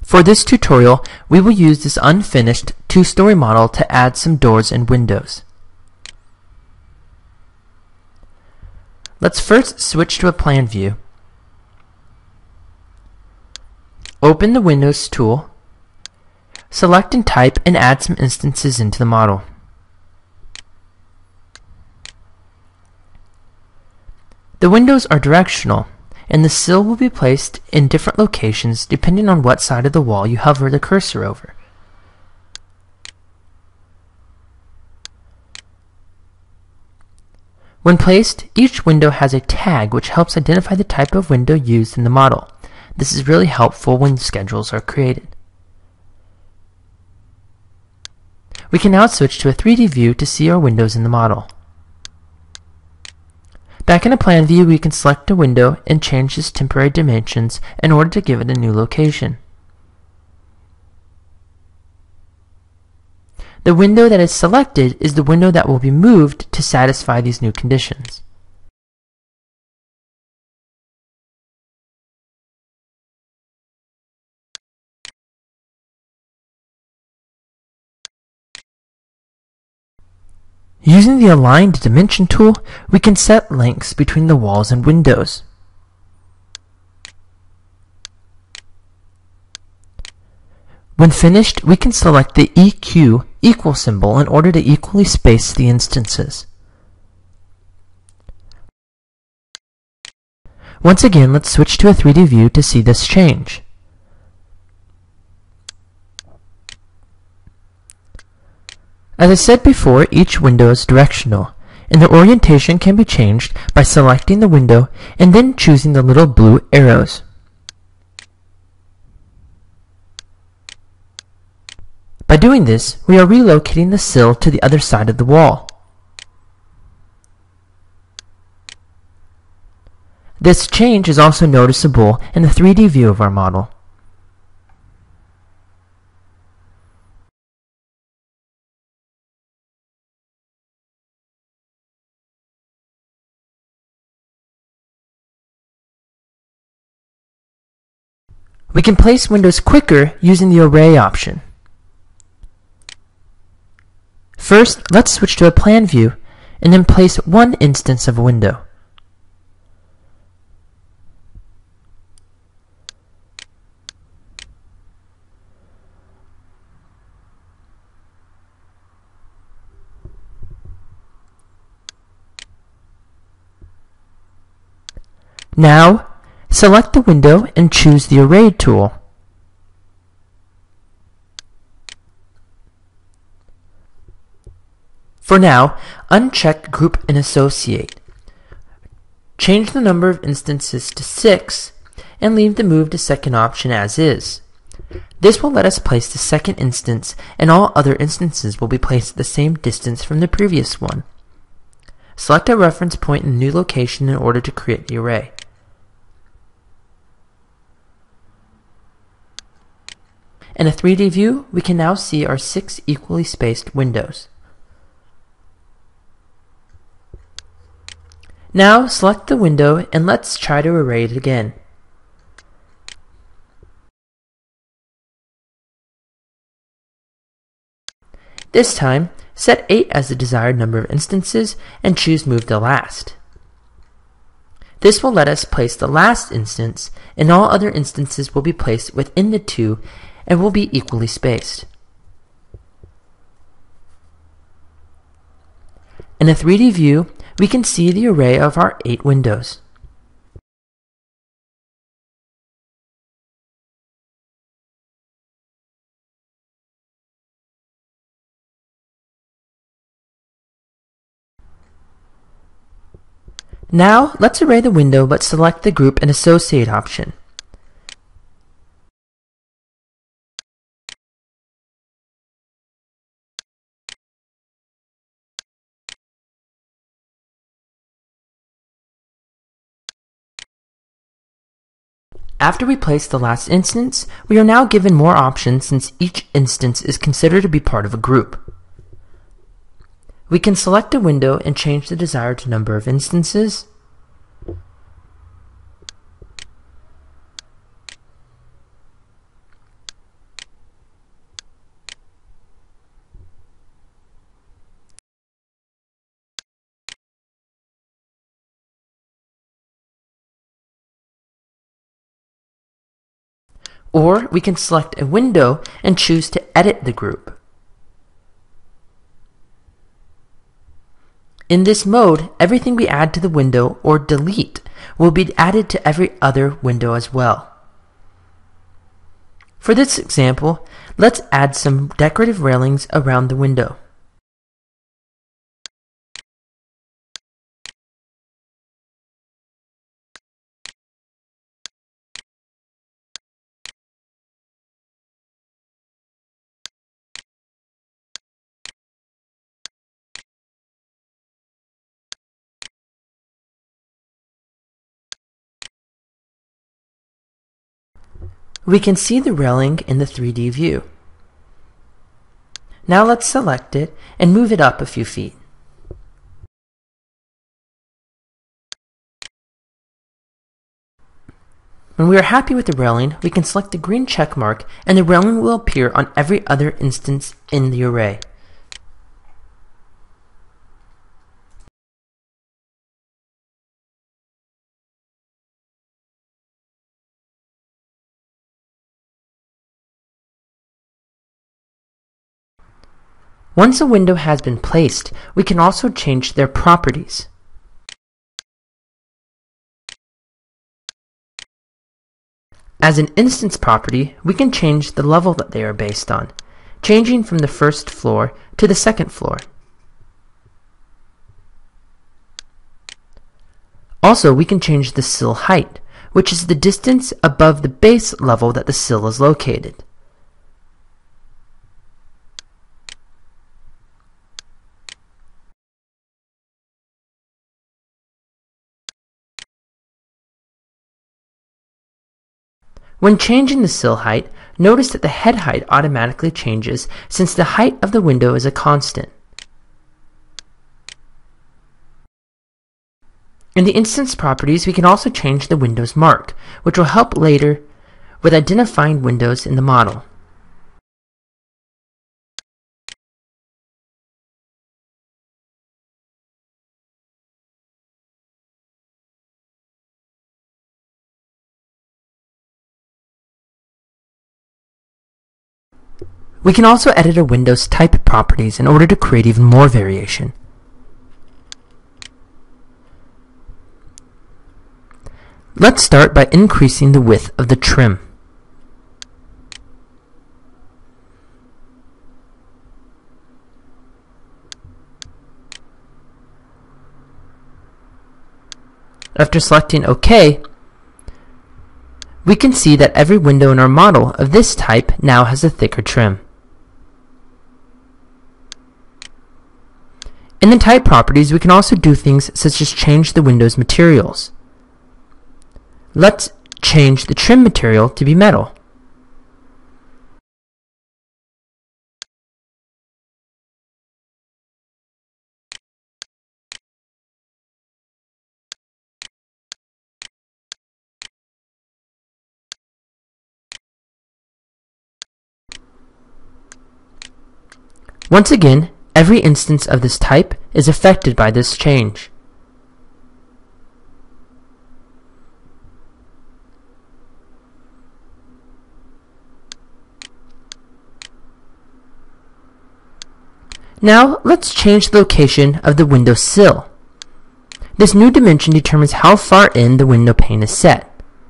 For this tutorial, we will use this unfinished two-story model to add some doors and windows. Let's first switch to a plan view. Open the Windows tool, select and type, and add some instances into the model. The windows are directional, and the sill will be placed in different locations depending on what side of the wall you hover the cursor over. When placed, each window has a tag which helps identify the type of window used in the model. This is really helpful when schedules are created. We can now switch to a 3D view to see our windows in the model. Back in a plan view, we can select a window and change its temporary dimensions in order to give it a new location. The window that is selected is the window that will be moved to satisfy these new conditions. Using the Aligned Dimension tool, we can set lengths between the walls and windows. When finished, we can select the EQ equal symbol in order to equally space the instances. Once again, let's switch to a 3D view to see this change. As I said before, each window is directional, and the orientation can be changed by selecting the window and then choosing the little blue arrows. By doing this, we are relocating the sill to the other side of the wall. This change is also noticeable in the 3D view of our model. We can place windows quicker using the Array option. First, let's switch to a plan view and then place one instance of a window. Now, select the window and choose the Array tool. For now, uncheck Group and Associate. Change the number of instances to 6 and leave the Move to Second option as is. This will let us place the second instance, and all other instances will be placed at the same distance from the previous one. Select a reference point in the new location in order to create the array. In a 3D view, we can now see our 6 equally spaced windows. Now select the window and let's try to array it again. This time, set 8 as the desired number of instances and choose Move to Last. This will let us place the last instance, and all other instances will be placed within the 2 and will be equally spaced. In a 3D view, we can see the array of our 8 windows. Now, let's array the window but select the Group and Associate option. After we place the last instance, we are now given more options since each instance is considered to be part of a group. We can select a window and change the desired number of instances. or we can select a window and choose to edit the group. In this mode, everything we add to the window or delete will be added to every other window as well. For this example, let's add some decorative railings around the window. We can see the railing in the 3D view. Now let's select it and move it up a few feet. When we are happy with the railing, we can select the green check mark and the railing will appear on every other instance in the array. Once a window has been placed, we can also change their properties. As an instance property, we can change the level that they are based on, changing from the first floor to the second floor. Also, we can change the sill height, which is the distance above the base level that the sill is located. When changing the sill height, notice that the head height automatically changes since the height of the window is a constant. In the instance properties, we can also change the window's mark, which will help later with identifying windows in the model. We can also edit a window's type properties in order to create even more variation. Let's start by increasing the width of the trim. After selecting OK, we can see that every window in our model of this type now has a thicker trim. In the type properties, we can also do things such as change the window's materials. Let's change the trim material to be metal. Once again, every instance of this type is affected by this change. Now let's change the location of the window sill. This new dimension determines how far in the window pane is set.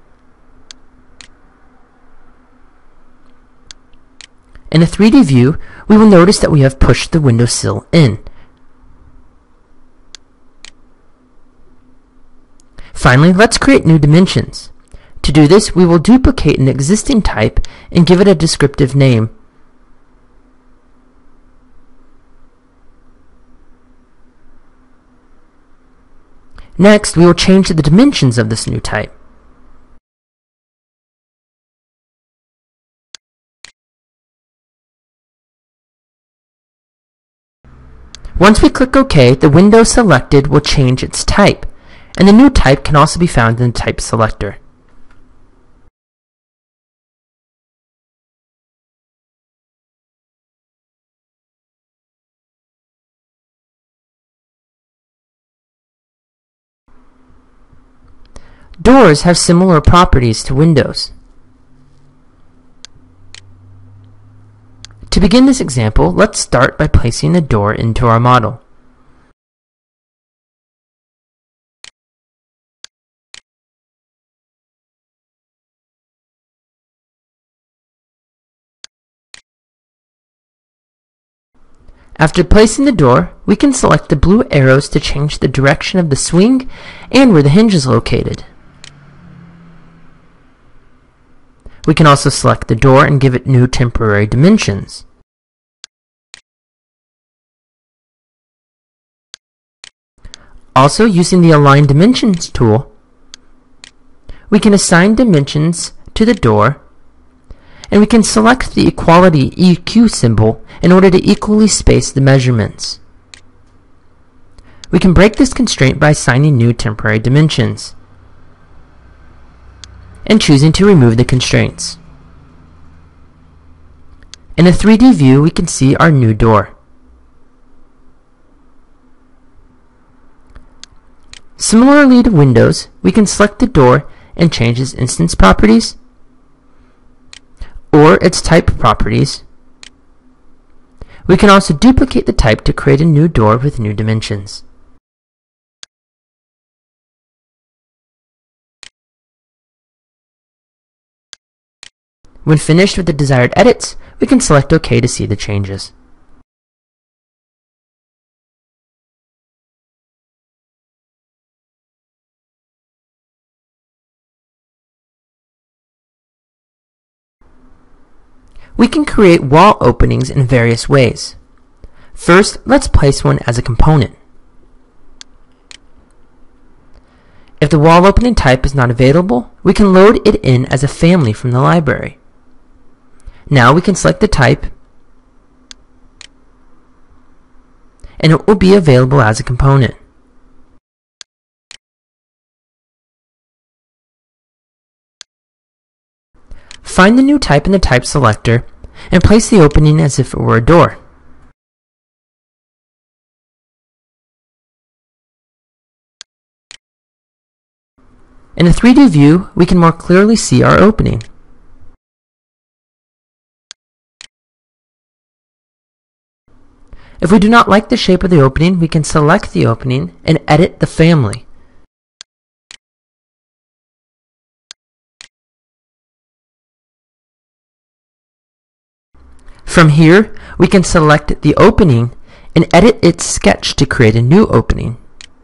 In a 3D view, we will notice that we have pushed the window sill in. Finally, let's create new dimensions. To do this, we will duplicate an existing type and give it a descriptive name. Next, we will change the dimensions of this new type. Once we click OK, the window selected will change its type, and the new type can also be found in the Type selector. Doors have similar properties to windows. To begin this example, let's start by placing the door into our model. After placing the door, we can select the blue arrows to change the direction of the swing and where the hinge is located. We can also select the door and give it new temporary dimensions. Also, using the Align Dimensions tool, we can assign dimensions to the door, and we can select the Equality EQ symbol in order to equally space the measurements. We can break this constraint by assigning new temporary dimensions and choosing to remove the constraints. In a 3D view, we can see our new door. Similarly to Windows, we can select the door and change its instance properties or its type properties. We can also duplicate the type to create a new door with new dimensions. When finished with the desired edits, we can select OK to see the changes. We can create wall openings in various ways. First, let's place one as a component. If the wall opening type is not available, we can load it in as a family from the library. Now we can select the type, and it will be available as a component. Find the new type in the type selector and place the opening as if it were a door. In a 3D view, we can more clearly see our opening. If we do not like the shape of the opening, we can select the opening and edit the family. From here, we can select the opening and edit its sketch to create a new opening.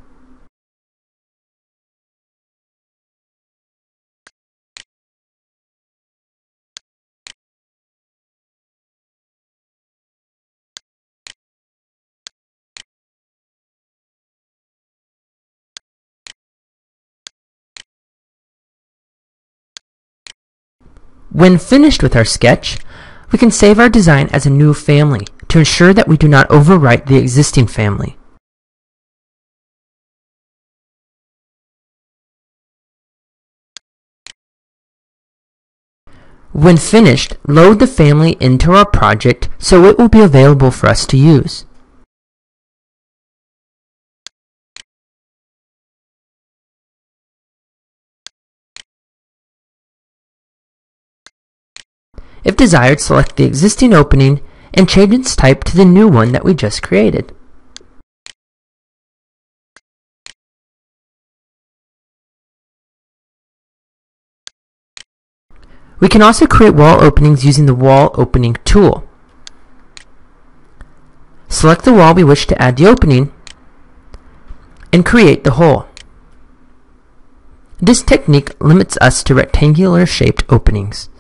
When finished with our sketch, we can save our design as a new family to ensure that we do not overwrite the existing family. When finished, load the family into our project so it will be available for us to use. If desired, select the existing opening and change its type to the new one that we just created. We can also create wall openings using the Wall Opening tool. Select the wall we wish to add the opening and create the hole. This technique limits us to rectangular shaped openings.